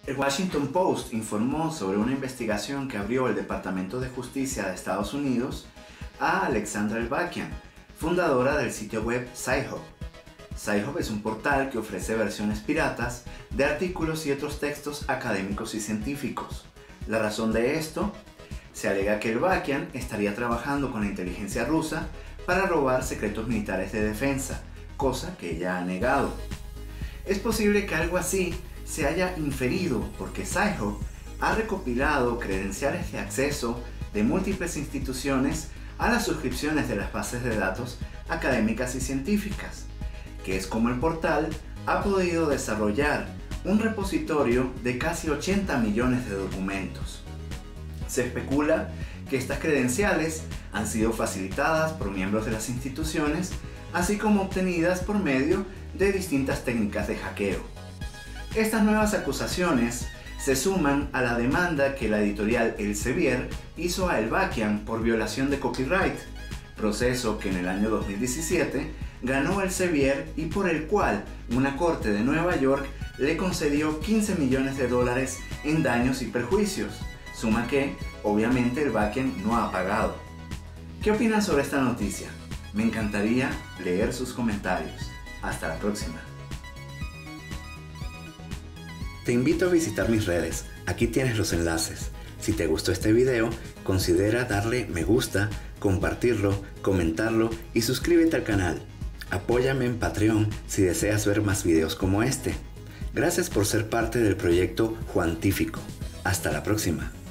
El Washington Post informó sobre una investigación que abrió el Departamento de Justicia de Estados Unidos a Alexandra Elbakyan, fundadora del sitio web Sci-Hub. Sci-Hub es un portal que ofrece versiones piratas de artículos y otros textos académicos y científicos. La razón de esto: se alega que Elbakyan estaría trabajando con la inteligencia rusa para robar secretos militares de defensa, cosa que ella ha negado. Es posible que algo así se haya inferido porque Sci-Hub ha recopilado credenciales de acceso de múltiples instituciones a las suscripciones de las bases de datos académicas y científicas, que es como el portal ha podido desarrollar un repositorio de casi 80 millones de documentos. Se especula que estas credenciales han sido facilitadas por miembros de las instituciones, así como obtenidas por medio de distintas técnicas de hackeo. Estas nuevas acusaciones se suman a la demanda que la editorial Elsevier hizo a Elbakyan por violación de copyright, proceso que en el año 2017 ganó Elsevier y por el cual una corte de Nueva York le concedió $15 millones en daños y perjuicios, suma que, obviamente, Elbakyan no ha pagado. ¿Qué opinan sobre esta noticia? Me encantaría leer sus comentarios. Hasta la próxima. Te invito a visitar mis redes, aquí tienes los enlaces. Si te gustó este video, considera darle me gusta, compartirlo, comentarlo y suscríbete al canal. Apóyame en Patreon si deseas ver más videos como este. Gracias por ser parte del proyecto Juantífico. Hasta la próxima.